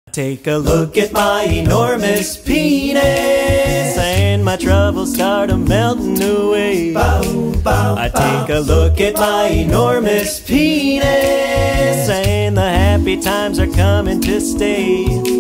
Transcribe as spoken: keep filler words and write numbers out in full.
Take a look at my enormous penis, and my troubles start a-melting away. I take a look at my enormous penis, and the happy times are coming to stay.